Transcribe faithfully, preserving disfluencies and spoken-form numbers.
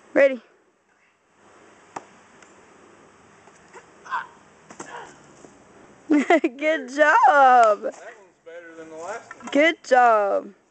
Ready. Good job. That one's better than the last one. Good job.